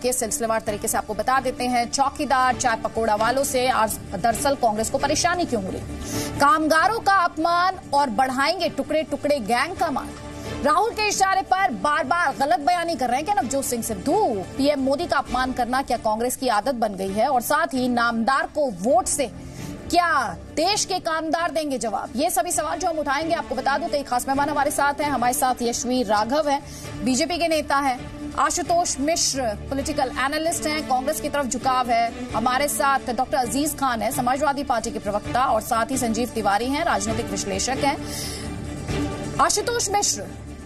के सिलसिलेवार तरीके से आपको बता देते हैं। चौकीदार चाय पकोड़ा वालों से दरअसल कांग्रेस को परेशानी क्यों हो रही? कामगारों का अपमान और बढ़ाएंगे टुकड़े टुकड़े गैंग का मान। राहुल के इशारे पर बार बार गलत बयानी कर रहे हैं क्या नवजोत सिंह सिद्धू? पीएम मोदी का अपमान करना क्या कांग्रेस की आदत बन गई है? और साथ ही नामदार को वोट से क्या देश के कामदार देंगे जवाब? ये सभी सवाल जो हम उठाएंगे। आपको बता दूं कई खास मेहमान हमारे साथ हैं। हमारे साथ यशवी राघव हैं, बीजेपी के नेता हैं। आशुतोष मिश्र पॉलिटिकल एनालिस्ट हैं, कांग्रेस की तरफ झुकाव है। हमारे साथ डॉक्टर अजीज खान है, समाजवादी पार्टी के प्रवक्ता, और साथ ही संजीव तिवारी हैं, राजनीतिक विश्लेषक हैं। आशुतोष मिश्र,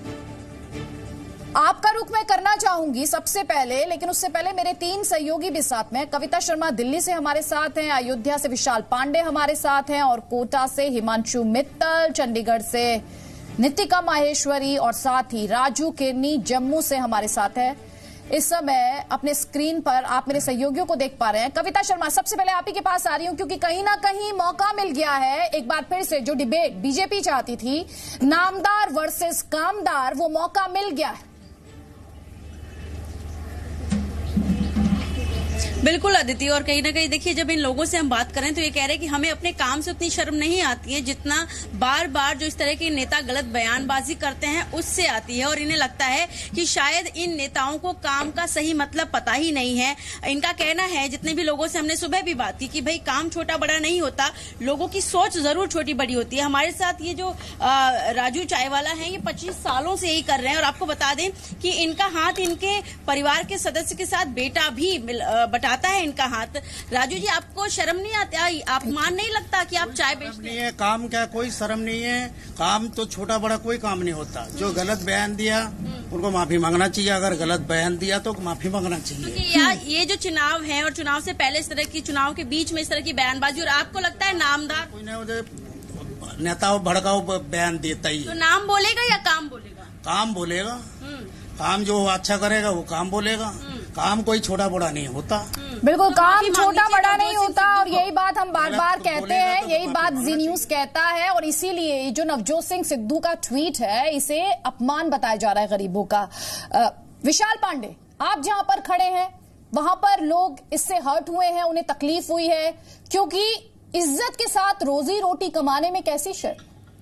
आपका रुख मैं करना चाहूंगी सबसे पहले, लेकिन उससे पहले मेरे तीन सहयोगी भी साथ में। कविता शर्मा दिल्ली से हमारे साथ हैं, अयोध्या से विशाल पांडे हमारे साथ हैं, और कोटा से हिमांशु मित्तल, चंडीगढ़ से नितिका माहेश्वरी, और साथ ही राजू किरनी जम्मू से हमारे साथ है। इस समय अपने स्क्रीन पर आप मेरे सहयोगियों को देख पा रहे हैं। कविता शर्मा, सबसे पहले आप ही के पास आ रही हूं, क्योंकि कहीं ना कहीं मौका मिल गया है एक बार फिर से जो डिबेट बीजेपी चाहती थी, नामदार वर्सेस कामदार, वो मौका मिल गया है। बिल्कुल अदिति, और कहीं ना कहीं देखिए जब इन लोगों से हम बात करें तो ये कह रहे हैं कि हमें अपने काम से उतनी शर्म नहीं आती है जितना बार बार जो इस तरह के नेता गलत बयानबाजी करते हैं उससे आती है। और इन्हें लगता है कि शायद इन नेताओं को काम का सही मतलब पता ही नहीं है। इनका कहना है, जितने भी लोगों से हमने सुबह भी बात की, कि भाई काम छोटा बड़ा नहीं होता, लोगों की सोच जरूर छोटी बड़ी होती है। हमारे साथ ये जो राजू चाय वाला है, ये 25 सालों से यही कर रहे हैं। और आपको बता दें कि इनका हाथ इनके परिवार के सदस्य के साथ बेटा भी बटाता है इनका हाथ। राजू जी, आपको शर्म नहीं आता, अपमान नहीं लगता कि आप चाय बेचते हैं? काम क्या, कोई शर्म नहीं है। काम तो छोटा बड़ा कोई काम नहीं होता। जो गलत बयान दिया उनको माफी मांगना चाहिए। अगर गलत बयान दिया तो माफी मांगना चाहिए। यार ये जो चुनाव है और चुनाव से पहले इस तरह की, चुनाव के बीच में इस तरह की बयानबाजी, और आपको लगता है नामदार कोई नहीं, नेताओं भड़काओ बयान देता ही है। तो नाम बोलेगा या काम बोलेगा? काम बोलेगा। काम जो अच्छा करेगा वो काम बोलेगा। काम कोई छोटा बड़ा नहीं होता। बिल्कुल, काम छोटा बड़ा नहीं होता, और यही बात हम बार बार कहते हैं, यही बात जी न्यूज कहता है। और इसीलिए जो नवजोत सिंह सिद्धू का ट्वीट है, इसे अपमान बताया जा रहा है गरीबों का। विशाल पांडे, आप जहां पर खड़े हैं वहां पर लोग इससे हर्ट हुए हैं, उन्हें तकलीफ हुई है, क्योंकि इज्जत के साथ रोजी रोटी कमाने में कैसी शर्त?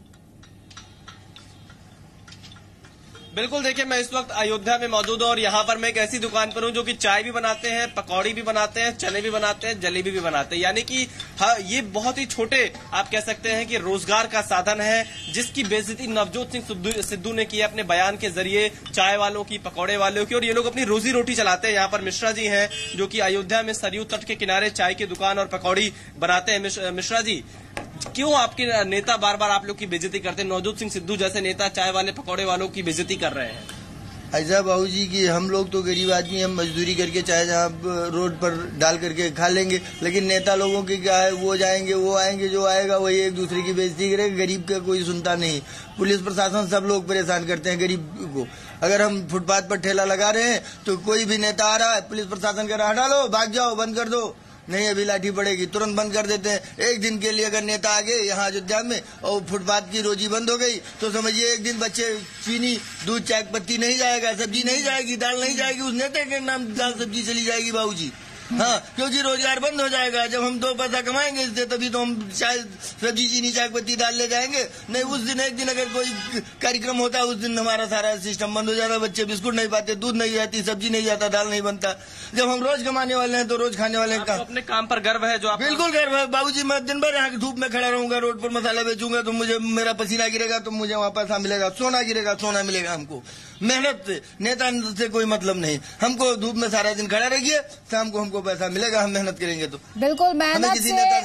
बिल्कुल, देखिए मैं इस वक्त अयोध्या में मौजूद हूं और यहाँ पर मैं एक ऐसी दुकान पर हूं जो कि चाय भी बनाते हैं, पकौड़ी भी बनाते हैं, चने भी बनाते हैं, जलेबी भी बनाते हैं। यानी कि हाँ, ये बहुत ही छोटे आप कह सकते हैं कि रोजगार का साधन है, जिसकी बेइज्जती नवजोत सिंह सिद्धू ने की अपने बयान के जरिए, चाय वालों की, पकौड़े वालों की। और ये लोग अपनी रोजी रोटी चलाते हैं। यहाँ पर मिश्रा जी हैं जो कि अयोध्या में सरयू तट के किनारे चाय की दुकान और पकौड़ी बनाते हैं। मिश्रा जी, क्यों आपके नेता बार बार आप लोग की बेइज्जती करते हैं? नवजोत सिंह सिद्धू जैसे नेता चाय वाले पकौड़े वालों की बेइज्जती कर रहे हैं। ऐसा बाबू जी कि हम लोग तो गरीब आदमी, हम मजदूरी करके चाहे जहाँ रोड पर डाल करके खा लेंगे, लेकिन नेता लोगों की क्या है, वो जाएंगे वो आएंगे, जो आएगा वही एक दूसरे की बेइज्जती करेगा। गरीब का कोई सुनता नहीं। पुलिस प्रशासन सब लोग परेशान करते हैं गरीब को। अगर हम फुटपाथ पर ठेला लगा रहे हैं तो कोई भी नेता आ रहा है, पुलिस प्रशासन कह रहा है हटा लो, भाग जाओ, बंद कर दो। नहीं, अभी लाठी पड़ेगी, तुरंत बंद कर देते हैं। एक दिन के लिए अगर नेता आ गए यहाँ अयोध्या में और फुटपाथ की रोजी बंद हो गई तो समझिए एक दिन बच्चे चीनी, दूध, चाय पत्ती नहीं जाएगा, सब्जी नहीं जाएगी, दाल नहीं जाएगी, उस नेता के नाम दाल सब्जी चली जाएगी बाबूजी। हाँ, क्योंकि रोजगार बंद हो जाएगा। जब हम 2 पैसा कमाएंगे इससे तभी तो हम चाय, सब्जी, चीनी, चाय पत्ती डाल ले जाएंगे। नहीं, उस दिन एक दिन अगर कोई कार्यक्रम होता है उस दिन हमारा सारा सिस्टम बंद हो जाता है। बच्चे बिस्कुट नहीं पाते, दूध नहीं जाती, सब्जी नहीं जाता, दाल नहीं बनता। जब हम रोज कमाने वाले हैं तो रोज खाने वाले हैं। अपने काम पर गर्व है जो आप? बिल्कुल गर्व है बाबूजी। मैं दिन भर यहाँ की धूप में खड़ा रहूंगा, रोड पर मसाला बेचूंगा तो मुझे मेरा पसीना गिरेगा तो मुझे वहाँ पैसा मिलेगा, सोना गिरेगा सोना मिलेगा हमको। मेहनत से, नेता से कोई मतलब नहीं। हमको धूप में सारा दिन खड़ा रहिए, शाम को हमको पैसा मिलेगा, हम मेहनत करेंगे तो। बिल्कुल, मेहनत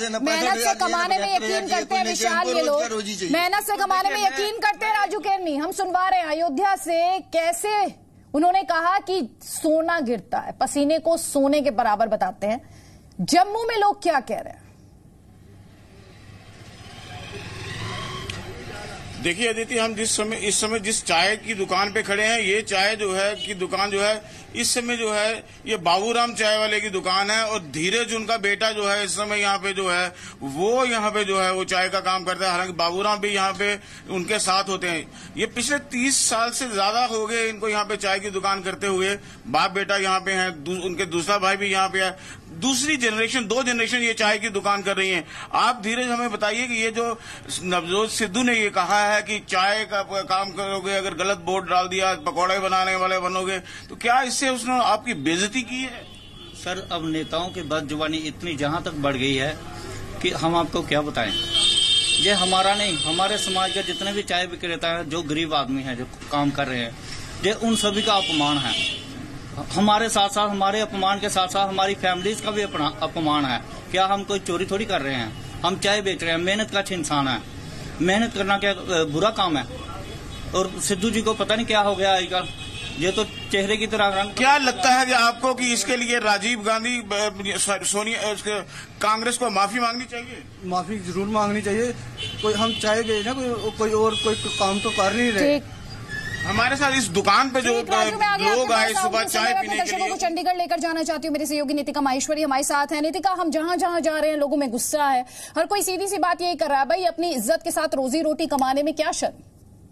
से कमाने में यकीन करते हैं विशाल, ये लोग मेहनत से कमाने में यकीन करते हैं। राजू केरनी, हम सुनवा रहे हैं अयोध्या से, कैसे उन्होंने कहा कि सोना गिरता है, पसीने को सोने के बराबर बताते हैं। जम्मू में लोग क्या कह रहे हैं? देखिए अदिति, हम इस समय जिस चाय की दुकान पे खड़े हैं, ये चाय जो है की दुकान जो है इस समय जो है ये बाबूराम चाय वाले की दुकान है, और धीरज उनका बेटा जो है इस समय यहाँ पे जो है वो यहाँ पे जो है वो चाय का काम करता है। हालांकि बाबूराम भी यहाँ पे उनके साथ होते हैं। ये पिछले 30 साल से ज्यादा हो गए इनको यहाँ पे चाय की दुकान करते हुए। बाप बेटा यहाँ पे हैं, उनके दूसरा भाई भी यहाँ पे है, दूसरी जनरेशन 2 जनरेशन ये चाय की दुकान कर रही हैं। आप धीरज हमें बताइए कि ये जो नवजोत सिद्धू ने ये कहा है कि चाय का काम करोगे, अगर गलत बोर्ड डाल दिया, पकौड़े बनाने वाले बनोगे, तो क्या इससे उसने आपकी बेइज्जती की है? सर, अब नेताओं की बदजुबानी इतनी जहां तक बढ़ गई है कि हम आपको क्या बताएं। ये हमारा नहीं, हमारे समाज के जितने भी चाय विक्रेता हैं, जो गरीब आदमी हैं, जो काम कर रहे हैं, ये उन सभी का अपमान है। हमारे साथ साथ, हमारे अपमान के साथ साथ हमारी फैमिलीज का भी अपमान है। क्या हम कोई चोरी थोड़ी कर रहे हैं? हम चाय बेच रहे हैं, मेहनत का इंसान है। मेहनत करना क्या बुरा काम है? और सिद्धू जी को पता नहीं क्या हो गया आजकल, ये तो चेहरे की तरह रंग। क्या लगता है कि आपको कि इसके लिए राजीव गांधी, सोनिया, कांग्रेस को माफी मांगनी चाहिए? माफी जरूर मांगनी चाहिए। कोई हम चाय बेच रहे हैं, कोई और कोई काम तो कर नहीं रहे। हमारे साथ इस दुकान पे जो लोग आए सुबह चाय पीने के लिए, को चंडीगढ़ लेकर जाना चाहती हूँ। मेरी सहयोगी नीतिका माहेश्वरी हमारे साथ है। नीतिका, हम जहां जहां जा रहे हैं लोगों में गुस्सा है, हर कोई सीधी सी बात यही कर रहा है, भाई अपनी इज्जत के साथ रोजी रोटी कमाने में क्या शर्म।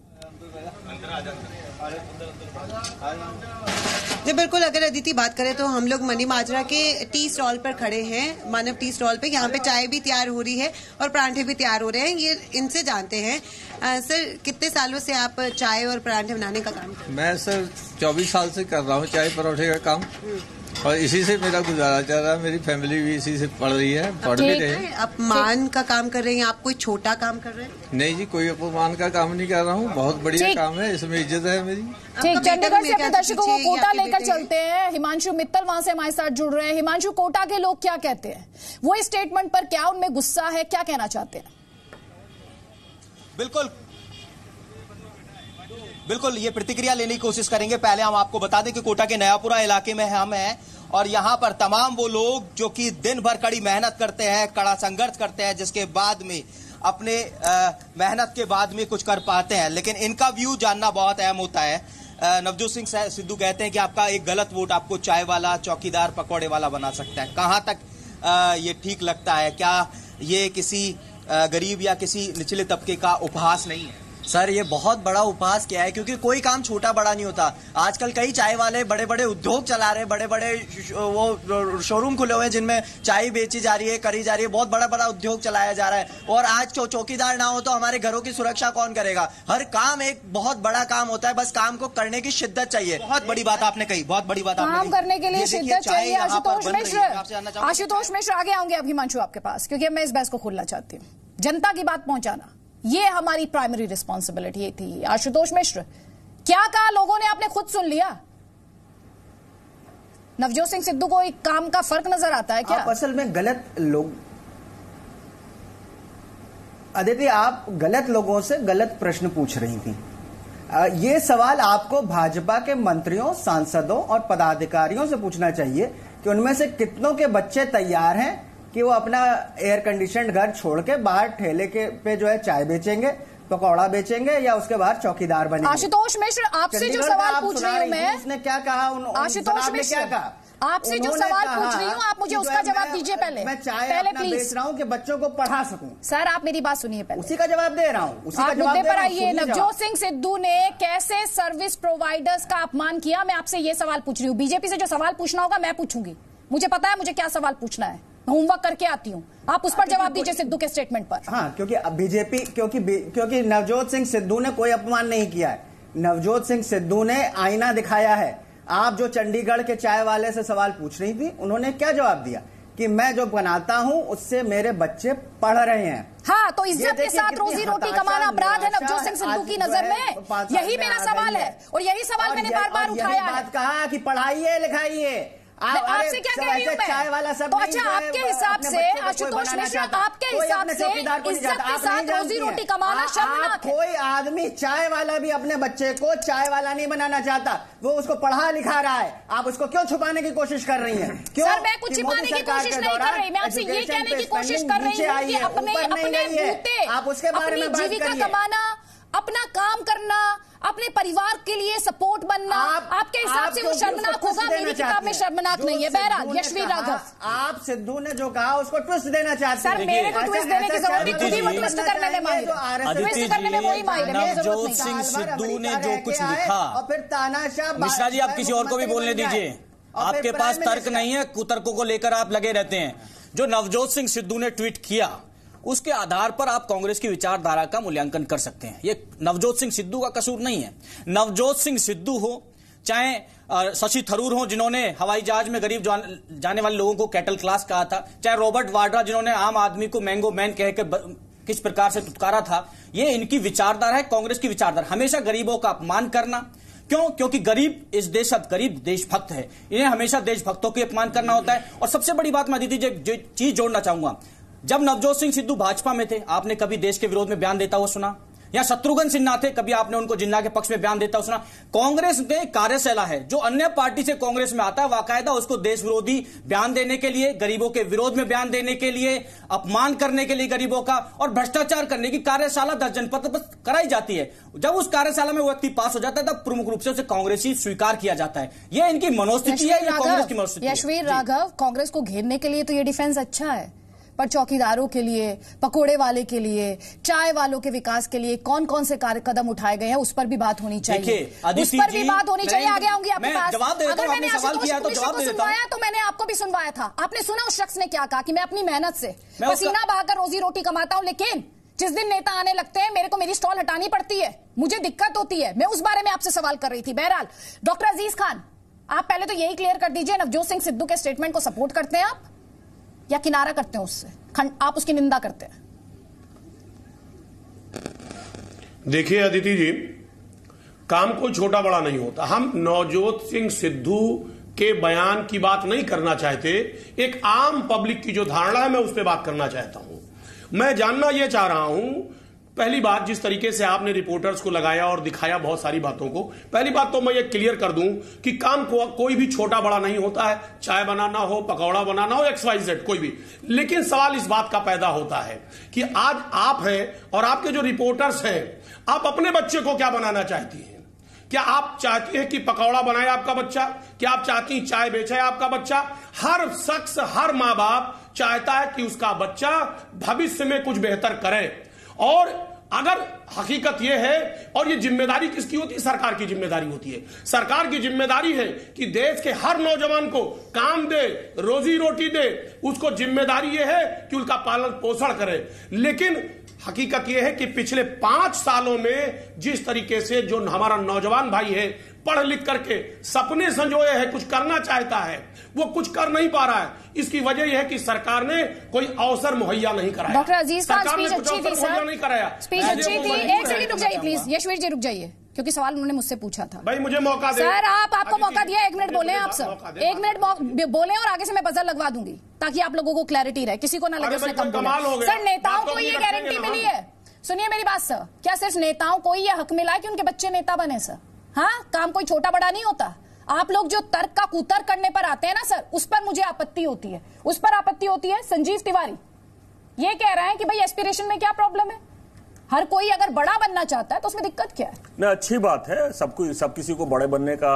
जी बिल्कुल, अगर अदिति बात करें तो हम लोग मनी माजरा के टी स्टॉल पर खड़े हैं, मानव टी स्टॉल पे। यहाँ पे चाय भी तैयार हो रही है और परांठे भी तैयार हो रहे हैं। ये इनसे जानते हैं। सर, कितने सालों से आप चाय और परांठे बनाने का काम कर रहे हैं? मैं सर 24 साल से कर रहा हूँ चाय पराठे का काम, और इसी से मेरा गुजारा चल रहा है। मेरी फैमिली भी इसी से पढ़ रही है, पढ़ भी रहे हैं। अपमान का काम कर रहे हैं? आप कोई छोटा काम कर रहे हैं? नहीं जी, कोई अपमान का काम नहीं कर रहा हूँ। बहुत बढ़िया काम है, इसमें इज्जत है मेरी। ठीक, चंडीगढ़ से अपने दर्शकों को कोटा लेकर चलते हैं। हिमांशु मित्तल वहां से हमारे साथ जुड़ रहे हैं। हिमांशु, कोटा के लोग क्या कहते हैं? वो इस स्टेटमेंट पर क्या उनमें गुस्सा है, क्या कहना चाहते हैं? बिल्कुल ये प्रतिक्रिया लेने की कोशिश करेंगे। पहले हम आपको बता दें कि कोटा के नयापुरा इलाके में हम हैं, और यहाँ पर तमाम वो लोग जो कि दिन भर कड़ी मेहनत करते हैं, कड़ा संघर्ष करते हैं, जिसके बाद में अपने मेहनत के बाद में कुछ कर पाते हैं। लेकिन इनका व्यू जानना बहुत अहम होता है। नवजोत सिंह सिद्धू कहते हैं कि आपका एक गलत वोट आपको चाय वाला, चौकीदार, पकौड़े वाला बना सकता है। कहां तक ये ठीक लगता है? क्या ये किसी गरीब या किसी निचले तबके का उपहास नहीं है? सर, ये बहुत बड़ा उपहास किया है, क्योंकि कोई काम छोटा बड़ा नहीं होता। आजकल कई चाय वाले बड़े बड़े उद्योग चला रहे हैं, बड़े बड़े वो शोरूम खुले हुए हैं जिनमें चाय बेची जा रही है, करी जा रही है। बहुत बड़ा बड़ा उद्योग चलाया जा रहा है। और आज चौकीदार ना हो तो हमारे घरों की सुरक्षा कौन करेगा? हर काम एक बहुत बड़ा काम होता है, बस काम को करने की शिद्दत चाहिए। बहुत बड़ी बात आपने कही, बहुत बड़ी बात काम करने के लिए शिद्दत चाहिए। आशुतोष मिश्र आगे आऊंगे अब हिमांशु आपके पास, क्योंकि मैं इस बहस को खोलना चाहती हूँ। जनता की बात पहुंचाना, ये हमारी प्राइमरी रिस्पॉन्सिबिलिटी थी। आशुतोष मिश्र, क्या कहा लोगों ने? आपने खुद सुन लिया। नवजोत सिंह सिद्धू को एक काम का फर्क नजर आता है क्या? आप असल में गलत लोग, अदिति, आप गलत लोगों से गलत प्रश्न पूछ रही थी। ये सवाल आपको भाजपा के मंत्रियों, सांसदों और पदाधिकारियों से पूछना चाहिए कि उनमें से कितनों के बच्चे तैयार हैं कि वो अपना एयर कंडीशनड घर छोड़ के बाहर ठेले के पे जो है चाय बेचेंगे, पकौड़ा बेचेंगे, या उसके बाहर चौकीदार बनेंगे। आशुतोष मिश्र, आपसे जो सवाल पूछ रही हूँ मैं, उसने क्या कहा? आशुतोष मिश्र, क्या कहा? आपसे जो सवाल पूछ रही हूँ, आप मुझे उसका जवाब दीजिए पहले। मैं चाय बेच रहा हूँ कि बच्चों को पढ़ा सकूं। सर, आप मेरी बात सुनिए पहले। उसी का जवाब दे रहा हूँ। आप मुद्दे पर आइए। नवजोत सिंह सिद्धू ने कैसे सर्विस प्रोवाइडर्स का अपमान किया, मैं आपसे ये सवाल पूछ रही हूँ। बीजेपी से जो सवाल पूछना होगा मैं पूछूंगी। मुझे पता है मुझे क्या सवाल पूछना है, मैं होमवर्क करके आती हूँ। आप उस पर जवाब दीजिए सिद्धू के स्टेटमेंट पर। हाँ, क्योंकि बीजेपी, क्योंकि नवजोत सिंह सिद्धू ने कोई अपमान नहीं किया है। नवजोत सिंह सिद्धू ने आईना दिखाया है। आप जो चंडीगढ़ के चाय वाले से सवाल पूछ रही थी, उन्होंने क्या जवाब दिया कि मैं जो बनाता हूँ उससे मेरे बच्चे पढ़ रहे हैं। हाँ, तो इज्जत के साथ रोजी रोटी कमाना अपराध है नवजोत सिंह सिद्धू की नजर में? यही मेरा सवाल है, और यही सवाल मैंने बार बार उठाया है। बात कहा कि पढ़ाइए लिखाइए। आपसे क्या कह रही हूँ मैं? चाय वाला सब तो अच्छा, आपके हिसाब से आशुतोष मिश्र, आपके हिसाब से इज्जत के साथ रोजी रोटी कमाना शर्मनाक है? कोई आदमी चाय वाला भी अपने बच्चे को चाय वाला नहीं बनाना चाहता, वो उसको पढ़ा लिखा रहा है। आप उसको क्यों छुपाने की कोशिश कर रही हैं? क्यों? सर, मैं कुछ छिपाने की कोशिश नहीं कर रही, मैं आपसे ये कहने की कोशिश कर रही हूँ कि अपने बूते, आप उसके बारे में बात जीविका कमाना, अपना काम करना, अपने परिवार के लिए सपोर्ट बनना, आपके हिसाब से वो शर्मनाक होगा? मेरी किताब में शर्मनाक नहीं है। बहरहाल यशवीर राघव, आप सिद्धू ने जो कहा उसको ट्विस्ट देना चाहते हैं। सर मेरे को ट्विस्ट देने की जरूरत नहीं, खुद ही वो ट्विस्ट करने में माहिर है, ट्विस्ट करने में वही माहिर है, मेरी जरूरत नहीं। नवजोत सिंह सिद्धू ने जो कुछ लिखा, और फिर तानाशाह मिश्रा जी आप किसी और को भी बोलने दीजिए, आपके पास तर्क नहीं है, कुतर्कों को लेकर आप लगे रहते हैं। जो नवजोत सिंह सिद्धू ने ट्वीट किया उसके आधार पर आप कांग्रेस की विचारधारा का मूल्यांकन कर सकते हैं। ये नवजोत सिंह सिद्धू का कसूर नहीं है। नवजोत सिंह सिद्धू हो चाहे शशि थरूर हो जिन्होंने हवाई जहाज में गरीब जाने वाले लोगों को कैटल क्लास कहा था, चाहे रॉबर्ट वाड्रा जिन्होंने आम आदमी को मैंगो मैन कहकर किस प्रकार से तुत्कारा था, ये इनकी विचारधारा है, कांग्रेस की विचारधारा। हमेशा गरीबों का अपमान करना, क्यों? क्योंकि गरीब इस देश का गरीब देशभक्त है, इन्हें हमेशा देशभक्तों के अपमान करना होता है। और सबसे बड़ी बात मैं दीदी जो चीज जोड़ना चाहूंगा, जब नवजोत सिंह सिद्धू भाजपा में थे आपने कभी देश के विरोध में बयान देता हुआ सुना? या शत्रुघ्न सिन्हा थे, कभी आपने उनको जिन्ना के पक्ष में बयान देता हुआ सुना? कांग्रेस में कार्यशाला है, जो अन्य पार्टी से कांग्रेस में आता है बाकायदा उसको देश विरोधी बयान देने के लिए, गरीबों के विरोध में बयान देने के लिए, अपमान करने के लिए गरीबों का और भ्रष्टाचार करने की कार्यशाला 10 जनपद पर कराई जाती है। जब उस कार्यशाला में वो व्यक्ति पास हो जाता है तब प्रमुख रूप से उसे कांग्रेसी स्वीकार किया जाता है। यह इनकी मनोस्थिति है, यह कांग्रेस की मनोस्थिति है। यशवीर राघव, कांग्रेस को घेरने के लिए तो ये डिफेंस अच्छा है, पर चौकीदारों के लिए, पकोड़े वाले के लिए, चाय वालों के विकास के लिए कौन कौन से कदम उठाए गए हैं उस पर भी बात होनी चाहिए, उस पर भी बात होनी चाहिए। आगे आऊंगी आपके पास। अगर मैंने सुनवाया तो मैंने आपको भी सुनवाया था। आपने सुना उस शख्स ने क्या कहा कि मैं अपनी मेहनत से पसीना बहाकर रोजी रोटी कमाता हूं, लेकिन जिस दिन नेता आने लगते हैं मेरे को मेरी स्टॉल हटानी पड़ती है, मुझे दिक्कत होती है। मैं उस बारे में आपसे सवाल कर रही थी। बहरहाल डॉक्टर अजीज खान, आप पहले तो यही क्लियर कर दीजिए, नवजोत सिंह सिद्धू के स्टेटमेंट को सपोर्ट करते हैं आप या किनारा करते हैं उससे, आप उसकी निंदा करते हैं? देखिए अदिति जी, काम कोई छोटा बड़ा नहीं होता। हम नवजोत सिंह सिद्धू के बयान की बात नहीं करना चाहते, एक आम पब्लिक की जो धारणा है मैं उस पर बात करना चाहता हूं। मैं जानना यह चाह रहा हूं, पहली बात जिस तरीके से आपने रिपोर्टर्स को लगाया और दिखाया बहुत सारी बातों को, पहली बात तो मैं ये क्लियर कर दूं कि काम कोई भी छोटा बड़ा नहीं होता है, चाय बनाना हो, पकौड़ा बनाना हो, XYZ कोई भी। लेकिन सवाल इस बात का पैदा होता है कि आज आप हैं और आपके जो रिपोर्टर्स हैं, आप अपने बच्चे को क्या बनाना चाहती हैं? क्या आप चाहती हैं कि पकौड़ा बनाए आपका बच्चा? क्या आप चाहती हैं चाय बेचे आपका बच्चा? हर शख्स, हर मां बाप चाहता है कि उसका बच्चा भविष्य में कुछ बेहतर करे। और अगर हकीकत यह है, और ये जिम्मेदारी किसकी होती है? सरकार की जिम्मेदारी होती है। सरकार की जिम्मेदारी है कि देश के हर नौजवान को काम दे, रोजी रोटी दे, उसको जिम्मेदारी यह है कि उनका पालन पोषण करे। लेकिन हकीकत यह है कि पिछले 5 सालों में जिस तरीके से जो हमारा नौजवान भाई है, पढ़ लिख करके सपने संजोए है, कुछ करना चाहता है, वो कुछ कर नहीं पा रहा है। इसकी वजह यह है कि सरकार ने कोई अवसर मुहैया नहीं कराया। डॉक्टर अजीज खान, स्पीच अच्छी थी सर, नहीं कराया, स्पीच अच्छी थी। एक सेकंड रुक जाइए प्लीज, यशवीर जी रुक जाइए, क्योंकि सवाल उन्होंने मुझसे पूछा था। भाई मुझे मौका दे सर, आपको मौका दिया, 1 मिनट बोले आप सर, 1 मिनट बोले और आगे से मैं बजर लगवा दूंगी ताकि आप लोगों को क्लैरिटी रहे, किसी को ना लगे उसने कम बोला। सर, नेताओं को ये गारंटी मिली है, सुनिए मेरी बात सर, क्या सिर्फ नेताओं को ये हक मिला है कि उनके बच्चे नेता बने सर? हाँ, काम कोई छोटा बड़ा नहीं होता। आप लोग जो तर्क का कुतर्क करने पर आते हैं ना सर, उस पर मुझे आपत्ति होती है, उस पर आपत्ति होती है। संजीव तिवारी ये कह रहे हैं कि भाई एस्पिरेशन में क्या प्रॉब्लम है, हर कोई अगर बड़ा बनना चाहता है तो उसमें दिक्कत क्या है? ना, अच्छी बात है, सब किसी को बड़े बनने का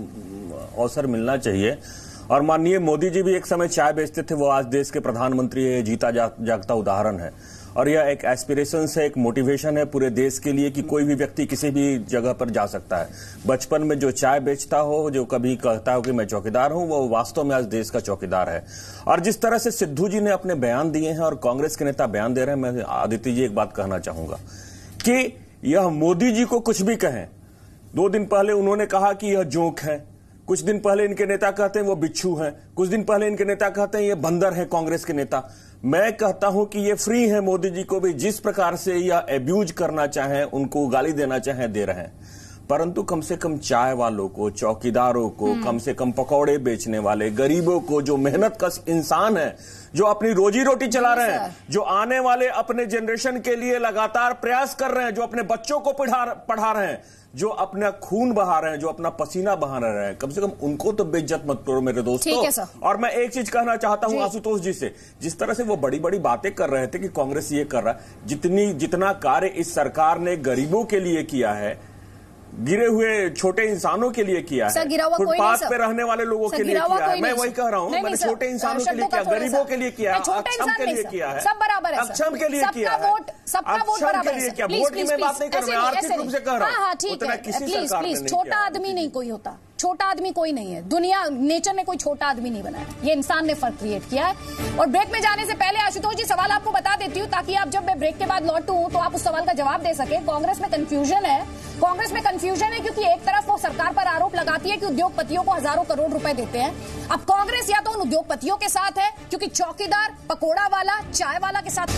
अवसर मिलना चाहिए। और माननीय मोदी जी भी एक समय चाय बेचते थे, वो आज देश के प्रधानमंत्री है, जीता जागता उदाहरण है। और यह एक एस्पिरेशन है, एक मोटिवेशन है पूरे देश के लिए कि कोई भी व्यक्ति किसी भी जगह पर जा सकता है। बचपन में जो चाय बेचता हो, जो कभी कहता हो कि मैं चौकीदार हूं, वो वास्तव में आज देश का चौकीदार है। और जिस तरह से सिद्धू जी ने अपने बयान दिए हैं और कांग्रेस के नेता बयान दे रहे हैं, मैं आदित्य जी एक बात कहना चाहूंगा कि यह मोदी जी को कुछ भी कहें, 2 दिन पहले उन्होंने कहा कि यह जोक है, कुछ दिन पहले इनके नेता कहते हैं वो बिच्छू हैं, कुछ दिन पहले इनके नेता कहते हैं ये बंदर है कांग्रेस के नेता। मैं कहता हूं कि ये फ्री है, मोदी जी को भी जिस प्रकार से यह एब्यूज करना चाहें, उनको गाली देना चाहें, दे रहे हैं। परंतु कम से कम चाय वालों को, चौकीदारों को, कम से कम पकौड़े बेचने वाले गरीबों को, जो मेहनत कश इंसान है, जो अपनी रोजी रोटी चला रहे हैं, जो आने वाले अपने जनरेशन के लिए लगातार प्रयास कर रहे हैं, जो अपने बच्चों को पढ़ा रहे हैं, जो अपना खून बहा रहे हैं, जो अपना पसीना बहा रहे हैं, कम से कम उनको तो बेइज्जत मत करो मेरे दोस्तों। और मैं एक चीज कहना चाहता हूं आशुतोष जी से, जिस तरह से वो बड़ी बड़ी बातें कर रहे थे कि कांग्रेस ये कर रहा है, जितना कार्य इस सरकार ने गरीबों के लिए किया है, गिरे हुए छोटे इंसानों के लिए किया है, फुटपाथ पे रहने वाले लोगों के लिए किया है, मैं वही कह रहा हूँ, मैंने छोटे इंसानों के लिए किया, गरीबों के लिए किया है, अक्षम के लिए किया है, सब बराबर है, अक्षम के लिए किया है, सबका वोट बराबर है। वोट की मैं बात नहीं कर रहा, आर्थिक रूप से कह रहा हूँ। हाँ ठीक है, प्लीज छोटा आदमी नहीं कोई होता, छोटा आदमी कोई नहीं है, दुनिया नेचर ने कोई छोटा आदमी नहीं बनाया, ये इंसान ने फर्क क्रिएट किया है। और ब्रेक में जाने से पहले आशुतोष जी सवाल आपको बता देती हूँ, ताकि आप जब मैं ब्रेक के बाद लौटूं तो आप उस सवाल का जवाब दे सके। कांग्रेस में कंफ्यूजन है, क्योंकि एक तरफ वो सरकार पर आरोप लगाती है कि उद्योगपतियों को हजारों करोड़ रुपए देते हैं। अब कांग्रेस या तो उन उद्योगपतियों के साथ है, क्योंकि चौकीदार, पकोड़ा वाला, चाय वाला के साथ।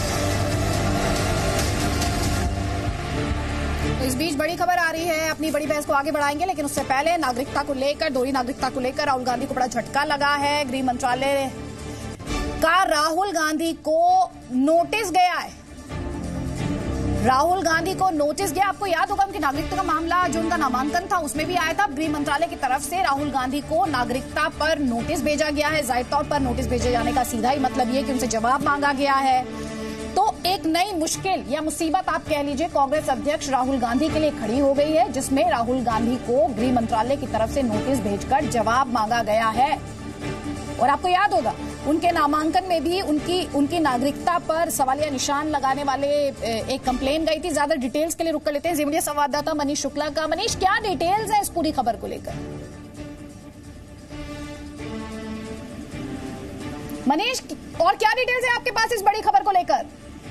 तो इस बीच बड़ी खबर आ रही है, अपनी बड़ी बहस को आगे बढ़ाएंगे, लेकिन उससे पहले नागरिकता को लेकर, दोहरी नागरिकता को लेकर राहुल गांधी को बड़ा झटका लगा है। गृह मंत्रालय का राहुल गांधी को नोटिस गया है, राहुल गांधी को नोटिस गया। आपको याद होगा उनकी नागरिकता का मामला, जो उनका नामांकन था, उसमें भी आया था। गृह मंत्रालय की तरफ से राहुल गांधी को नागरिकता पर नोटिस भेजा गया है। जाहिर तौर पर नोटिस भेजे जाने का सीधा ही मतलब ये कि उनसे जवाब मांगा गया है। तो एक नई मुश्किल या मुसीबत आप कह लीजिए कांग्रेस अध्यक्ष राहुल गांधी के लिए खड़ी हो गई है, जिसमें राहुल गांधी को गृह मंत्रालय की तरफ से नोटिस भेजकर जवाब मांगा गया है। और आपको याद होगा उनके नामांकन में भी उनकी नागरिकता पर सवालिया निशान लगाने वाले एक कंप्लेन गई थी। ज्यादा डिटेल्स के लिए रुक कर लेते हैं जी मीडिया संवाददाता मनीष शुक्ला का। मनीष, क्या डिटेल्स है इस पूरी खबर को लेकर? मनीष, और क्या डिटेल्स है आपके पास इस बड़ी खबर को लेकर?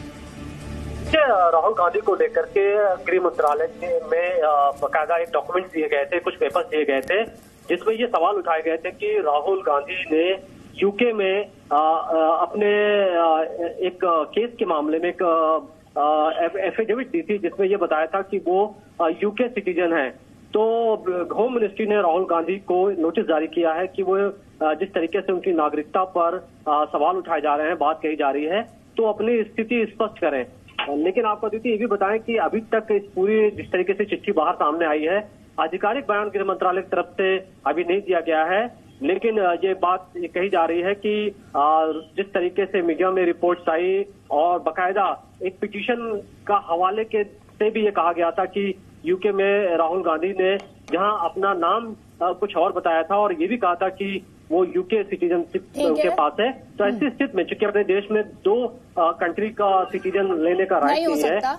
राहुल गांधी को लेकर के गृह मंत्रालय में बाकायदा एक डॉक्यूमेंट दिए गए थे, कुछ पेपर्स दिए गए थे, जिसमें ये सवाल उठाए गए थे कि राहुल गांधी ने यूके में अपने एक केस के मामले में एक एफिडेविट दी थी, जिसमें ये बताया था कि वो यूके सिटीजन है। तो होम मिनिस्ट्री ने राहुल गांधी को नोटिस जारी किया है कि वो जिस तरीके से उनकी नागरिकता पर सवाल उठाए जा रहे हैं, बात कही जा रही है, तो अपनी स्थिति स्पष्ट करें। लेकिन आपको दीदी ये भी बताएं कि अभी तक इस पूरी जिस तरीके से चिट्ठी बाहर सामने आई है, आधिकारिक बयान गृह मंत्रालय की तरफ से अभी नहीं दिया गया है। लेकिन ये बात कही जा रही है कि जिस तरीके से मीडिया में रिपोर्ट्स आई और बाकायदा एक पिटीशन का हवाले के से भी ये कहा गया था कि यूके में राहुल गांधी ने जहां अपना नाम कुछ और बताया था और ये भी कहा था कि वो यूके सिटीजनशिप उनके पास है। तो ऐसी स्थिति में चूंकि अपने देश में 2 कंट्री का सिटीजन लेने का राइट नहीं है,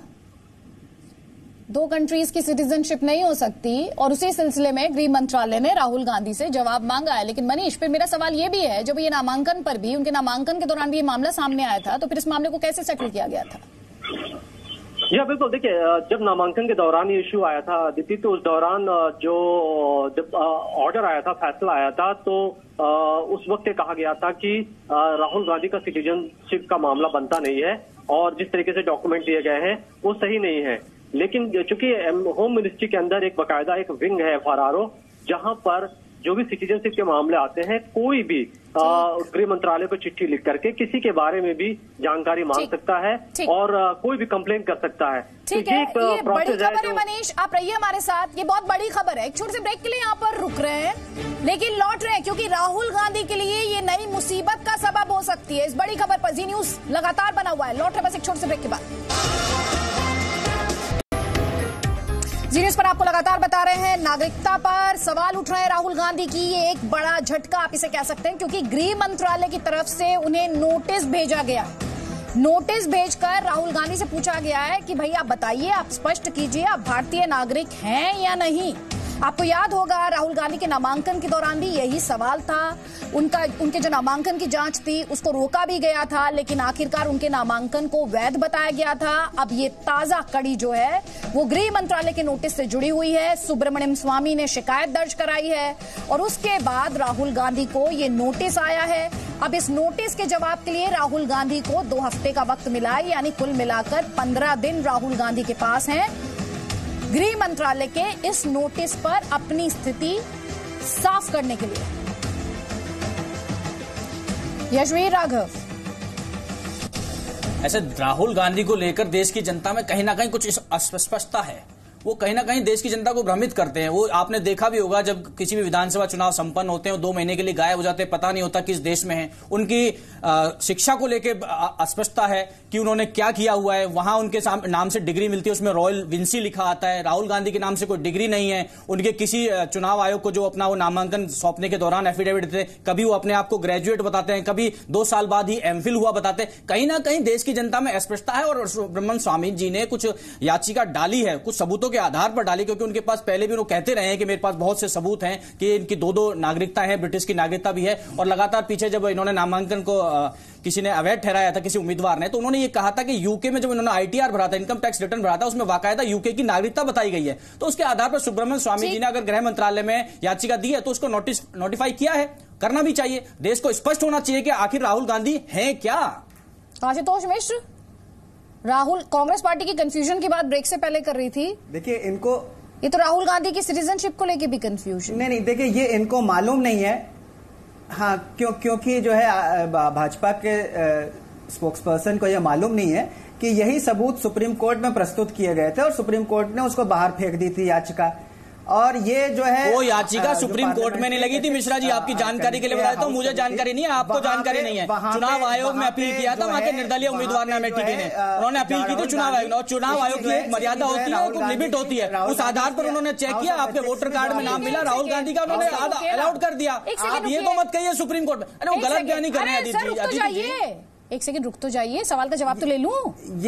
2 कंट्रीज की सिटीजनशिप नहीं हो सकती, और उसी सिलसिले में गृह मंत्रालय ने राहुल गांधी से जवाब मांगा है। लेकिन मनीष, फिर मेरा सवाल ये भी है, जब ये नामांकन पर भी, उनके नामांकन के दौरान भी ये मामला सामने आया था, तो फिर इस मामले को कैसे सेटल किया गया था? जी हाँ, बिल्कुल। देखिए, जब नामांकन के दौरान ये इश्यू आया था दीदी, तो उस दौरान जो ऑर्डर आया था, फैसला आया था, तो उस वक्त ये कहा गया था कि राहुल गांधी का सिटीजनशिप का मामला बनता नहीं है और जिस तरीके से डॉक्यूमेंट दिए गए हैं वो सही नहीं है। लेकिन चूंकि होम मिनिस्ट्री के अंदर एक बाकायदा एक विंग है FRRO, जहां पर जो भी सिटीजनशिप के मामले आते हैं, कोई भी गृह मंत्रालय को चिट्ठी लिख करके किसी के बारे में भी जानकारी मांग सकता है और कोई भी कंप्लेन कर सकता है। ठीक है, ये बड़ी खबर है मनीष, आप रहिए हमारे साथ, ये बहुत बड़ी खबर है। एक छोटे से ब्रेक के लिए यहाँ पर रुक रहे हैं, लेकिन लौट रहे हैं क्योंकि राहुल गांधी के लिए ये नई मुसीबत का सबब हो सकती है। इस बड़ी खबर पर जी न्यूज लगातार बना हुआ है। लौट रहे बस एक छोटे से ब्रेक के बाद। जी न्यूज पर आपको लगातार बता रहे हैं, नागरिकता पर सवाल उठ रहे हैं राहुल गांधी की। ये एक बड़ा झटका आप इसे कह सकते हैं, क्योंकि गृह मंत्रालय की तरफ से उन्हें नोटिस भेजा गया। नोटिस भेजकर राहुल गांधी से पूछा गया है कि भाई आप बताइए, आप स्पष्ट कीजिए, आप भारतीय नागरिक हैं या नहीं। आपको याद होगा राहुल गांधी के नामांकन के दौरान भी यही सवाल था। उनके जो नामांकन की जांच थी उसको रोका भी गया था, लेकिन आखिरकार उनके नामांकन को वैध बताया गया था। अब ये ताजा कड़ी जो है वो गृह मंत्रालय के नोटिस से जुड़ी हुई है। सुब्रमण्यम स्वामी ने शिकायत दर्ज कराई है और उसके बाद राहुल गांधी को ये नोटिस आया है। अब इस नोटिस के जवाब के लिए राहुल गांधी को 2 हफ्ते का वक्त मिला है, यानी कुल मिलाकर 15 दिन राहुल गांधी के पास हैं। गृह मंत्रालय के इस नोटिस पर अपनी स्थिति साफ करने के लिए। यशवीर राघव, ऐसे राहुल गांधी को लेकर देश की जनता में कहीं ना कहीं कुछ अस्पष्टता है। वो कहीं ना कहीं देश की जनता को भ्रमित करते हैं। वो आपने देखा भी होगा, जब किसी भी विधानसभा चुनाव संपन्न होते हैं, 2 महीने के लिए गायब हो जाते हैं, पता नहीं होता किस देश में है। उनकी शिक्षा को लेकर अस्पष्टता है कि उन्होंने क्या किया हुआ है। वहां उनके नाम से डिग्री मिलती है, उसमें रॉयल विंसी लिखा आता है। राहुल गांधी के नाम से कोई डिग्री नहीं है। उनके किसी चुनाव आयोग को जो अपना वो नामांकन सौंपने के दौरान एफिडेविट थे, कभी वो अपने आप को ग्रेजुएट बताते हैं, कभी 2 साल बाद ही एमफिल हुआ बताते हैं। कहीं ना कहीं देश की जनता में अस्पष्टता है। और सुब्रमण्यम स्वामी जी ने कुछ याचिका डाली है, कुछ सबूतों के आधार पर डाली, क्योंकि उनके पास पहले भी वो कहते रहे हैं कि मेरे पास बहुत से सबूत हैं कि इनकी 2 नागरिकता है, ब्रिटिश की नागरिकता भी है। और लगातार पीछे जब इन्होंने नामांकन को किसी ने अवैध ठहराया था, किसी उम्मीदवार ने, तो उन्होंने ये कहा था कि यूके में जब इन्होंने आईटीआर भरा था, इनकम टैक्स रिटर्न भरा था, उसमें बाकायदा यूके की नागरिकता बताई गई है। तो उसके आधार पर सुब्रमण्यम स्वामी जी ने अगर गृह मंत्रालय में याचिका दी है तो उसको नोटिफाई किया है, करना भी चाहिए। देश को स्पष्ट होना चाहिए कि आखिर राहुल गांधी है क्या। आशुतोष मिश्र, राहुल कांग्रेस पार्टी की कंफ्यूजन की बात ब्रेक से पहले कर रही थी। देखिए, इनको ये तो राहुल गांधी की सिटीजनशिप को लेके भी कंफ्यूजन। नहीं, देखिए, ये इनको मालूम नहीं है। हाँ, क्योंकि जो है भाजपा के स्पोक्सपर्सन को यह मालूम नहीं है कि यही सबूत सुप्रीम कोर्ट में प्रस्तुत किए गए थे और सुप्रीम कोर्ट ने उसको बाहर फेंक दी थी याचिका। और ये जो है वो याचिका सुप्रीम कोर्ट में नहीं लगी थी। मिश्रा जी, आपकी जानकारी के लिए बताता हूँ, मुझे जानकारी नहीं है, आपको जानकारी नहीं है। चुनाव आयोग में अपील किया था, वहां के निर्दलीय उम्मीदवार ने, टीटी ने, उन्होंने अपील की थी चुनाव आयोग ने। और चुनाव आयोग की एक मर्यादा होती है, कुछ लिमिट होती है, उस आधार पर उन्होंने चेक किया, आपके वोटर कार्ड में नाम मिला राहुल गांधी का, उन्होंने अलाउड कर दिया। आप ये तो मत कहिए सुप्रीम कोर्ट में, अरे वो गलत बयानी कर रहे हैं। एक सेकंड रुक तो जाइए, सवाल का जवाब तो ले लूं।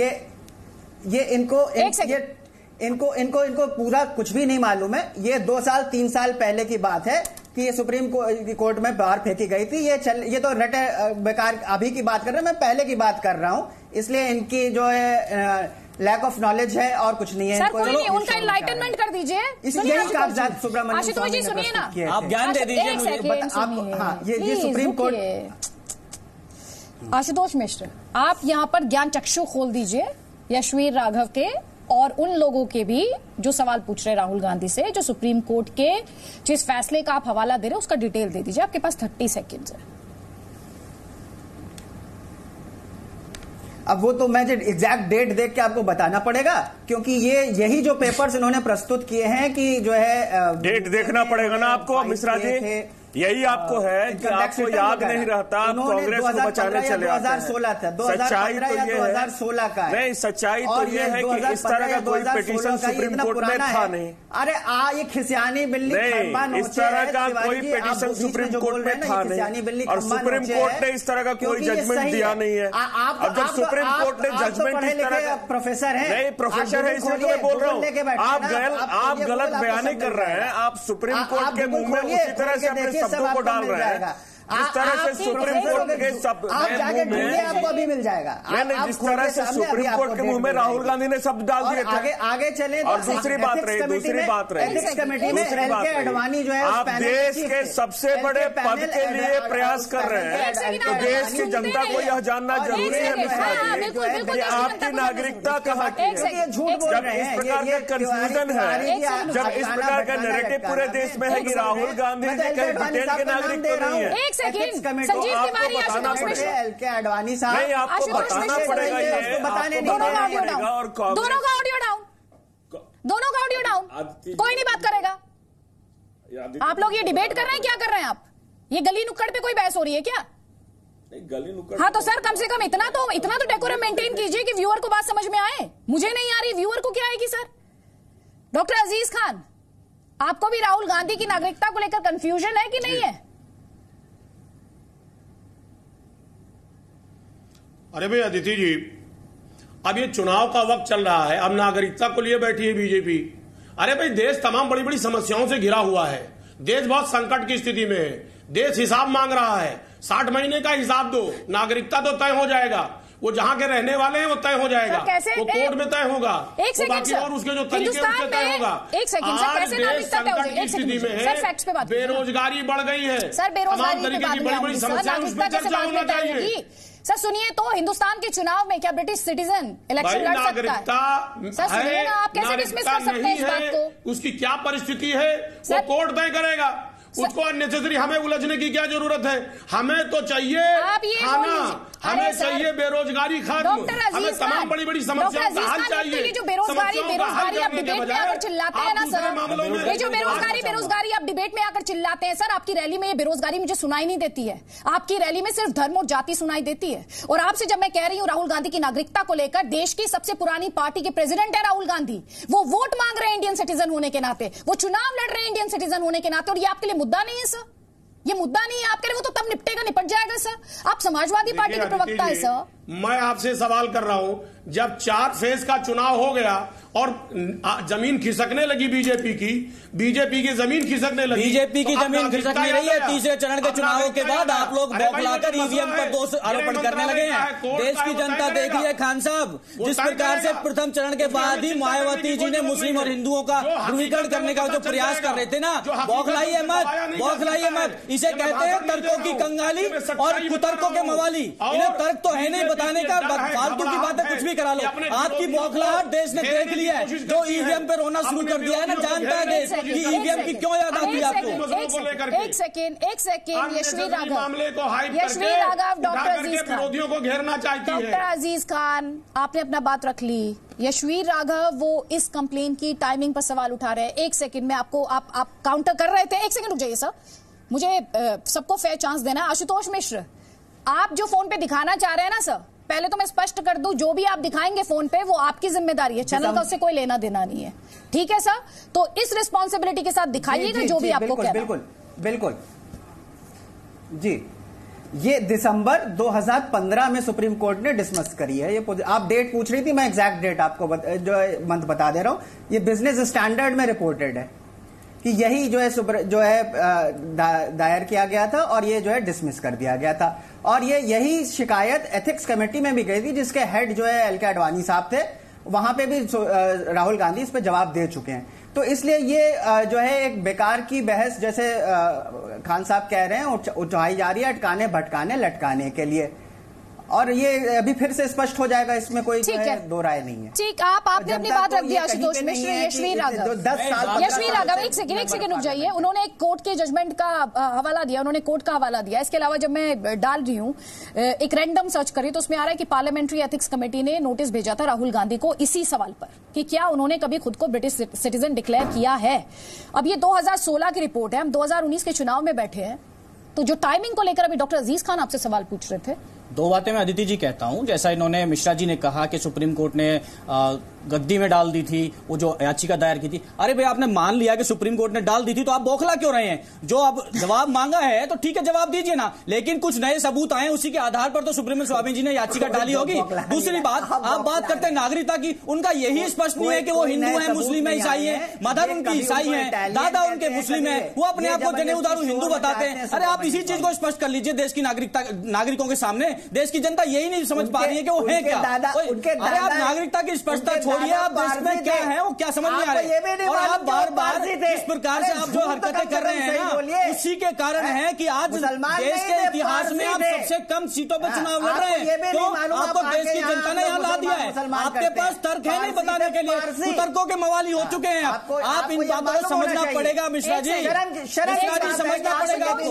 इनको पूरा कुछ भी नहीं मालूम है। ये 2 साल 3 साल पहले की बात है कि ये सुप्रीम कोर्ट में बाहर फेंकी गई थी। ये तो रटे बेकार अभी की बात कर रहे हैं, मैं पहले की बात कर रहा हूं। इसलिए इनकी जो है लैक ऑफ नॉलेज है और कुछ नहीं है। सर, कोई नहीं, उनका इनलाइटनमेंट कर दीजिए। यही कागजात सुब्रमण्यम आशुतोष जी सुनिए ना, आप ज्ञान दे दीजिए मुझे। हाँ, ये सुप्रीम कोर्ट। आशुतोष मिश्र, आप यहाँ पर ज्ञान चक्षु खोल दीजिए यशवीर राघव के और उन लोगों के भी जो सवाल पूछ रहे राहुल गांधी से, जो सुप्रीम कोर्ट के जिस फैसले का आप हवाला दे रहे हैं उसका डिटेल दे दीजिए। आपके पास 30 सेकेंड्स है। अब वो तो मैं एग्जैक्ट डेट देख के आपको बताना पड़ेगा, क्योंकि यही जो पेपर्स इन्होंने प्रस्तुत किए हैं कि जो है डेट देखना पड़ेगा ना आपको मिश्रा जी। यही आपको है कि आपको याद नहीं रहता, कांग्रेस को बचाने चले आते हैं। 2016 था, सच्चाई तो ये 2016 का है। नहीं, सच्चाई तो ये है कि इस तरह का कोई पिटीशन सुप्रीम कोर्ट में था नहीं। अरे ये खिसियानी बिल्ली नहीं, इस तरह का कोई पिटीशन सुप्रीम कोर्ट में था नहीं, और सुप्रीम कोर्ट ने इस तरह का कोई जजमेंट दिया नहीं है। अब जब सुप्रीम कोर्ट ने जजमेंट इस तरह का, प्रोफेसर है, नहीं प्रोफेसर है, इसलिए तो मैं बोल रहा हूँ आप गलत बयानी कर रहे हैं। आप सुप्रीम कोर्ट के मुंह में उसी तरह से अपने शब्दों को डाल रहे हैं, जिस तरह से सुप्रीम कोर्ट के शब्द आपको अभी मिल जाएगा। जिस तरह से सुप्रीम कोर्ट के मुंह में राहुल गांधी ने शब्द डाल दिए थे। आगे चले। और दूसरी बात रही अडवाणी जो है, आप देश के सबसे बड़े पद के लिए प्रयास कर रहे हैं, तो देश की जनता को यह जानना जरूरी है मिश्रा जी कि आपकी नागरिकता कहाँ की है। जब इस प्रकार का कंफ्यूजन है, जब इस प्रकार का नैरेटिव पूरे देश में है कि राहुल गांधी जी कहीं ब्रिटेन के नागरिक तो नहीं है। संजीव तिवारी, आशुतोष मिश्र, अडवाणी साहब, नहीं आपको बताना पड़ेगा, ये बताने दोनों का ऑडियो डाउन, दोनों का ऑडियो डाउन, कोई नहीं बात करेगा। आप लोग ये डिबेट कर रहे हैं, क्या कर रहे हैं आप? ये गली नुक्कड़ पे कोई बहस हो रही है क्या? गली नुक्कड़। हाँ तो सर, कम से कम इतना तो डेकोरम मेंटेन कीजिए कि व्यूअर को बात समझ में आए। मुझे नहीं आ रही, व्यूअर को क्या आएगी? सर डॉक्टर अजीज खान, आपको भी राहुल गांधी की नागरिकता को लेकर कंफ्यूजन है कि नहीं है? अरे भाई अदिति जी, अब ये चुनाव का वक्त चल रहा है, अब नागरिकता को लिए बैठी है बीजेपी। अरे भाई, देश तमाम बड़ी बड़ी समस्याओं से घिरा हुआ है, देश बहुत संकट की स्थिति में है, देश हिसाब मांग रहा है। 60 महीने का हिसाब दो, नागरिकता तो तय हो जाएगा, वो जहां के रहने वाले हैं वो तय हो जाएगा, वो कोर्ट में तय होगा, वो बाकी और उसके जो तरीके उससे तय होगा। आज देश संकट की स्थिति में है, बेरोजगारी बढ़ गई है, तमाम तरीके की बड़ी बड़ी समस्याएं, उस पर चर्चा होना चाहिए। सर सुनिए, तो हिंदुस्तान के चुनाव में क्या ब्रिटिश सिटीजन इलेक्शन लड़ सकता है? सर सुनिए ना, आप कैसे डिसमिस कर सकते हैं इस बात को? उसकी क्या परिस्थिति है वो कोर्ट तय करेगा। उसको अननेसेसरी हमें उलझने की क्या जरूरत है? हमें तो चाहिए खाना, हमें चाहिए बेरोजगारी खत्म, हमें तमाम बड़ी बड़ी समस्याओं का हल चाहिए। ये जो बेरोजगारी आप डिबेट में आकर चिल्लाते हैं ना सर, ये जो बेरोजगारी आप डिबेट में आकर चिल्लाते हैं सर, आपकी रैली में ये बेरोजगारी मुझे सुनाई नहीं देती है। आपकी रैली में सिर्फ धर्म और जाति सुनाई देती है। और आपसे जब मैं कह रही हूं राहुल गांधी की नागरिकता को लेकर, देश की सबसे पुरानी पार्टी के प्रेसिडेंट है राहुल गांधी, वो वोट मांग रहे हैं इंडियन सिटीजन होने के नाते, वो चुनाव लड़ रहे हैं इंडियन सिटीजन होने के नाते, और ये आपके लिए मुद्दा नहीं है सर, ये मुद्दा नहीं है आपके लिए, वो तो तब निपटेगा, निपट जाएगा सर। आप समाजवादी पार्टी के प्रवक्ता है सर। मैं आपसे सवाल कर रहा हूं, जब 4 फेज का चुनाव हो गया और जमीन खिसकने लगी बीजेपी की जमीन खिसकने लगी, बीजेपी की जमीन खिसकने रही है। तीसरे चरण के चुनावों के बाद आप लोग बौखलाकर ईवीएम पर दोष आरोपण करने लगे हैं। देश की जनता देख रही है खान साहब, जिस प्रकार से प्रथम चरण के बाद ही मायावती जी ने मुस्लिम और हिंदुओं का ध्रुवीकरण करने का जो प्रयास कर रहे थे ना, बौखलाइए मत। इसे कहते हैं तर्कों की कंगाली और कुतर्कों के मवाली। इन्हें तर्क तो है नहीं बताने का, फालतू की बातें कुछ भी करा लो। आपकी बौखलाहट देश ने देख लिया है। जो ईवीएम पे रोना शुरू कर दिया है ना, जानता है देश कि ईवीएम की क्यों याद आती है आपको। एक सेकेंड, यशवी राघव, डॉक्टर अजीज खान, विरोधियों को घेरना चाहती है। डॉक्टर अजीज खान, आपने अपना बात रख ली। यशवी राघव वो इस कंप्लेन की टाइमिंग पर सवाल उठा रहे हैं। एक सेकेंड में आपको आप काउंटर कर रहे थे, एक सेकेंड रुक जाइए सर, मुझे सबको फेयर चांस देना है। आशुतोष मिश्र, आप जो फोन पे दिखाना चाह रहे हैं ना सर, पहले तो मैं स्पष्ट कर दूं, जो भी आप दिखाएंगे फोन पे वो आपकी जिम्मेदारी है, चैनल का उससे कोई लेना देना नहीं है, ठीक है सर? तो इस रिस्पॉन्सिबिलिटी के साथ दिखाइएगा जो भी आपको कहना है। बिल्कुल जी। ये दिसंबर 2015 में सुप्रीम कोर्ट ने डिसमिस करी है। ये आप डेट पूछ रही थी, मैं एग्जैक्ट डेट आपको जो मंथ बता दे रहा हूं। ये बिजनेस स्टैंडर्ड में रिपोर्टेड है कि यही जो है दायर किया गया था और ये जो है डिसमिस कर दिया गया था। और ये यही शिकायत एथिक्स कमेटी में भी गई थी, जिसके हेड जो है एल के आडवाणी साहब थे। वहां पे भी राहुल गांधी इस पे जवाब दे चुके हैं। तो इसलिए ये जो है एक बेकार की बहस, जैसे खान साहब कह रहे हैं, उठाई जा रही है अटकाने भटकाने लटकाने के लिए। और ये अभी फिर से स्पष्ट हो जाएगा, इसमें कोई दो राय नहीं है। ठीक, आपने अपनी बात रख दी। आशुतोष मिश्र, यशवी राघव, एक सेकंड रुक जाइए। उन्होंने एक कोर्ट के जजमेंट का हवाला दिया, उन्होंने कोर्ट का हवाला दिया। इसके अलावा जब मैं डाल रही हूँ एक रैंडम सर्च करी तो उसमें आ रहा है कि पार्लियामेंट्री एथिक्स कमेटी ने नोटिस भेजा था राहुल गांधी को इसी सवाल पर कि क्या उन्होंने कभी खुद को ब्रिटिश सिटीजन डिक्लेयर किया है। अब ये 2016 की रिपोर्ट है, हम 2019 के चुनाव में बैठे हैं। तो जो टाइमिंग को लेकर अभी डॉक्टर अजीज खान आपसे सवाल पूछ रहे थे, दो बातें मैं अदिति जी कहता हूं। जैसा इन्होंने मिश्रा जी ने कहा कि सुप्रीम कोर्ट ने गद्दी में डाल दी थी वो जो याचिका दायर की थी। अरे भाई, आपने मान लिया कि सुप्रीम कोर्ट ने डाल दी थी तो आप बौखला क्यों रहे हैं? जो अब जवाब मांगा है तो ठीक है, जवाब दीजिए ना, लेकिन कुछ नए सबूत आए, उसी के आधार पर तो सुप्रीम स्वामी जी ने याचिका डाली होगी। दूसरी बात, आप बात करते हैं नागरिकता की, उनका यही स्पष्ट नहीं है कि वो हिंदू है, मुस्लिम है, ईसाई है, मदर उनकी ईसाई है, दादा उनके मुस्लिम है, वो अपने आप को जनेऊदारू हिंदू बताते हैं। अरे आप इसी चीज को स्पष्ट कर लीजिए देश की नागरिकों के सामने। देश की जनता यही नहीं समझ पा रही है कि वो है क्या। अरे आप नागरिकता की स्पष्टता छोड़िए, आप देश में क्या है वो क्या समझ में आ रही है। और आप बार बार इस प्रकार से आप जो हरकतें कर रहे हैं ना, उसी के कारण है कि आज देश के इतिहास में आप सबसे कम सीटों पर चुनाव लड़ रहे हैं। तो आपको देश की जनता ने यहाँ ला दिया है, आपके पास तर्क है नहीं बताने के लिए, कुतर्कों के मवाली हो चुके हैं आप। इन बातों को समझना पड़ेगा मिश्रा जी, समझना पड़ेगा आपको।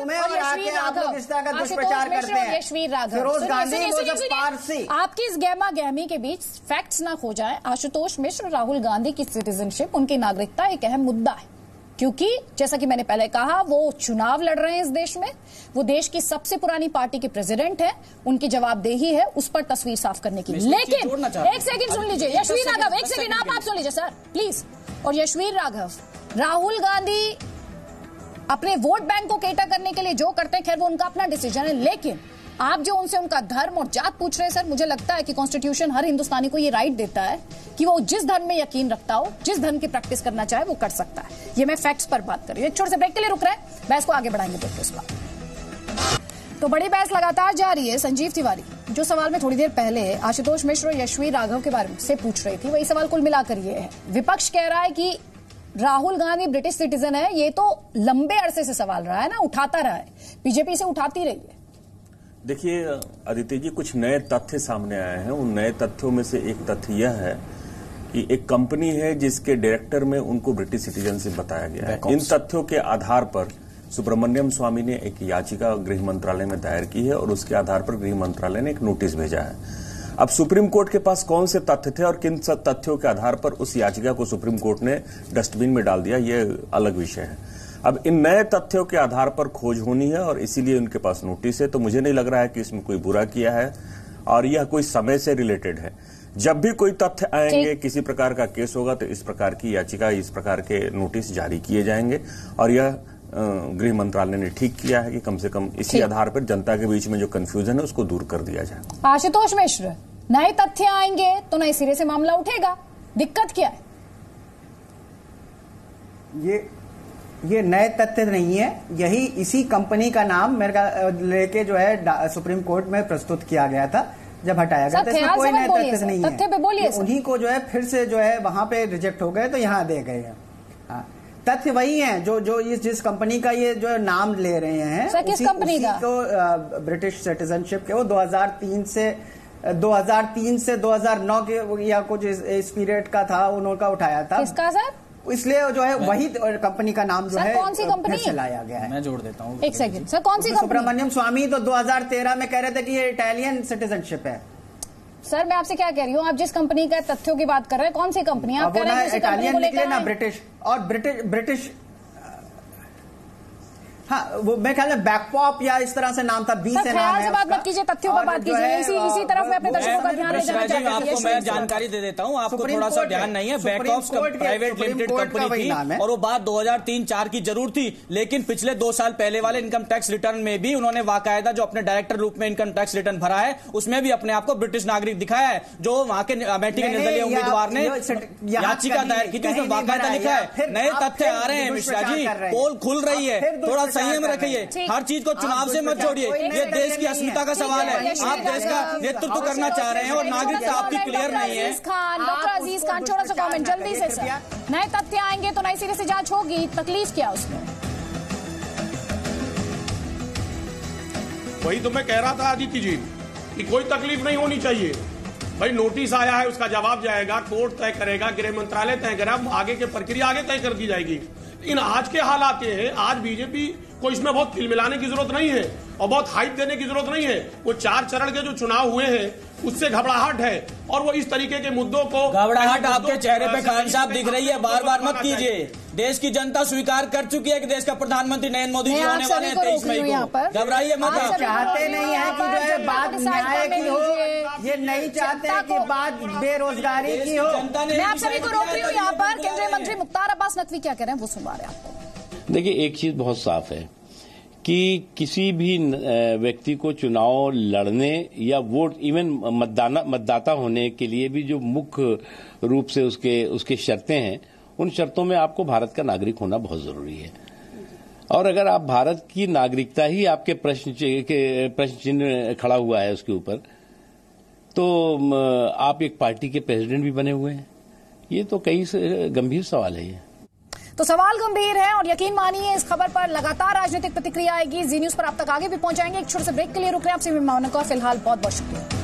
यशवी राघव, आपकी इस गहमा गहमी के बीच फैक्ट्स ना खो जाए। आशुतोष मिश्र, राहुल गांधी की सिटीजनशिप, उनकी नागरिकता एक अहम मुद्दा है, क्योंकि जैसा कि मैंने पहले कहा, वो चुनाव लड़ रहे हैं इस देश में, वो देश की सबसे पुरानी पार्टी के प्रेसिडेंट हैं, उनकी जवाबदेही है उस पर तस्वीर साफ करने की। लेकिन एक सेकंड सुन लीजिए यशवी राघव, एक सेकंड आप सुन लीजिए सर प्लीज। और यशवी राघव, राहुल गांधी अपने वोट बैंक को केटर करने के लिए जो करते हैं, खैर वो उनका अपना डिसीजन है, लेकिन आप जो उनसे उनका धर्म और जात पूछ रहे हैं सर, मुझे लगता है कि कॉन्स्टिट्यूशन हर हिंदुस्तानी को ये राइट देता है कि वो जिस धर्म में यकीन रखता हो, जिस धर्म की प्रैक्टिस करना चाहे वो कर सकता है। ये मैं फैक्ट्स पर बात कर रही हूँ। छोटे से ब्रेक के लिए रुक रहे हैं, बहस को आगे बढ़ाएंगे दोस्तों इस बार। तो बड़ी बहस लगातार जारी है। संजीव तिवारी, जो सवाल में थोड़ी देर पहले आशुतोष मिश्र और यशवी राघव के बारे से पूछ रही थी, वही सवाल कुल मिलाकर ये है। विपक्ष कह रहा है कि राहुल गांधी ब्रिटिश सिटीजन है, ये तो लंबे अरसे से सवाल रहा है ना, उठाता रहा है, बीजेपी से उठाती रही है। देखिए अदिति जी, कुछ नए तथ्य सामने आए हैं। उन नए तथ्यों में से एक तथ्य यह है कि एक कंपनी है जिसके डायरेक्टर में उनको ब्रिटिश सिटीजनशिप बताया गया है। इन तथ्यों के आधार पर सुब्रमण्यम स्वामी ने एक याचिका गृह मंत्रालय में दायर की है और उसके आधार पर गृह मंत्रालय ने एक नोटिस भेजा है। अब सुप्रीम कोर्ट के पास कौन से तथ्य थे और किन तथ्यों के आधार पर उस याचिका को सुप्रीम कोर्ट ने डस्टबिन में डाल दिया, ये अलग विषय है। अब इन नए तथ्यों के आधार पर खोज होनी है और इसीलिए उनके पास नोटिस है। तो मुझे नहीं लग रहा है कि इसमें कोई बुरा किया है और यह कोई समय से रिलेटेड है। जब भी कोई तथ्य आएंगे, किसी प्रकार का केस होगा, तो इस प्रकार की याचिका, इस प्रकार के नोटिस जारी किए जाएंगे और यह गृह मंत्रालय ने ठीक किया है कि कम से कम इसी आधार पर जनता के बीच में जो कंफ्यूजन है उसको दूर कर दिया जाए। आशुतोष मिश्र, नए तथ्य आएंगे तो नए सिरे से मामला उठेगा, दिक्कत क्या है? ये नए तथ्य नहीं है, यही इसी कंपनी का नाम मेरे लेके जो है सुप्रीम कोर्ट में प्रस्तुत किया गया था जब हटाया गया था। इसमें कोई नए तथ्य नहीं है, तथ्य पे बोलिए। उन्हीं को जो है फिर से जो है वहां पे रिजेक्ट हो गए तो यहाँ दे गए हैं। हाँ, तथ्य वही हैं जो जिस कंपनी का ये जो नाम ले रहे हैं, किस कंपनी का? तो ब्रिटिश सिटीजनशिप के वो 2003 से 2009 के या कुछ इस पीरियड का था, उनका उठाया था। किसका सर? इसलिए जो है वही कंपनी का नाम जो है कौन सी कंपनी फिर से लाया गया है। मैं जोड़ देता हूँ, एक सेकंड सर, कौन सी कंपनी? सुब्रमण्यम स्वामी तो 2013 में कह रहे थे कि ये इटालियन सिटीजनशिप है। सर मैं आपसे क्या कह रही हूँ, आप जिस कंपनी का तथ्यों की बात कर रहे हैं, कौन सी कंपनी? आप कह रहे हैं इटालियन निकले ना, ब्रिटिश और ब्रिटिश हाँ, वो मैं ख्याल में बैकपॉप या इस तरह से नाम था, 20 से नाम है। बात मत कीजिए, तथ्यों पर बात कीजिए। इसी तरफ मैं अपने दर्शकों का ध्यान आपको मैं जानकारी दे देता हूँ, आपको थोड़ा सा ध्यान नहीं है। बैकऑप्स प्राइवेट लिमिटेड कंपनी थी और वो बात 2003-4 की जरूर थी, लेकिन पिछले 2 साल पहले वाले इनकम टैक्स रिटर्न में भी उन्होंने बाकायदा जो अपने डायरेक्टर रूप में इनकम टैक्स रिटर्न भरा है उसमें भी अपने आप को ब्रिटिश नागरिक दिखाया है। जो वहां के अमेठी के निर्दलीय उम्मीदवार ने याचिका दायर की थी उसमें बाकायदा लिखा है। नए तथ्य आ रहे हैं मिश्रा जी, पोल खुल रही है, थोड़ा संयम रखिए। हर चीज को चुनाव से मत जोड़िए, ये देश की अस्मिता का सवाल है। आप देश का नेतृत्व करना चाह रहे हैं और नागरिकता आपकी क्लियर नहीं है। डॉक्टर अजीज खान, छोटा सा कमेंट जल्दी से सर। नए तथ्य आएंगे तो नए सिरे से जांच होगी, तकलीफ क्या उसमें? वही तो मैं कह रहा था आदित्य जी कि कोई तकलीफ नहीं होनी चाहिए। भाई नोटिस आया है, उसका जवाब जाएगा, कोर्ट तय करेगा, गृह मंत्रालय तय करेगा, आगे की प्रक्रिया आगे तय कर दी जाएगी। इन आज के हालात ये हैं, आज बीजेपी को इसमें बहुत तिलमिलाने की जरूरत नहीं है और बहुत हाइप देने की जरूरत नहीं है। वो 4 चरण के जो चुनाव हुए हैं उससे घबराहट है और वो इस तरीके के मुद्दों को, घबराहट आपके चेहरे पे खान साहब दिख रही है, बार बार मत कीजिए। देश की जनता स्वीकार कर चुकी है कि देश का प्रधानमंत्री नरेंद्र मोदी जी होने वाले हैं 23 मई को। घबराइए मत। आप चाहते नहीं है कि जो है बात न्याय की हो, ये नहीं चाहते हैं कि बात बेरोजगारी की हो। मैं आप सभी को रोक रही हूँ यहाँ पर। केंद्रीय मंत्री मुख्तार अब्बास नकवी क्या कह रहे हैं वो सुनवा रहे हैं आपको। देखिए, एक चीज बहुत साफ है कि किसी भी व्यक्ति को चुनाव लड़ने या वोट इवन मतदाता होने के लिए भी जो मुख्य रूप से उसके शर्तें हैं, उन शर्तों में आपको भारत का नागरिक होना बहुत जरूरी है। और अगर आप भारत की नागरिकता ही आपके प्रश्न चिन्ह खड़ा हुआ है उसके ऊपर, तो आप एक पार्टी के प्रेसिडेंट भी बने हुए हैं। ये तो कई गंभीर सवाल है। ये तो सवाल गंभीर है और यकीन मानिए इस खबर पर लगातार राजनीतिक प्रतिक्रिया आएगी। जी न्यूज पर आप तक आगे भी पहुंचाएंगे। एक छोटे से ब्रेक के लिए रुक रहे हैं। आपसे मैं फिलहाल बहुत बहुत शुक्रिया।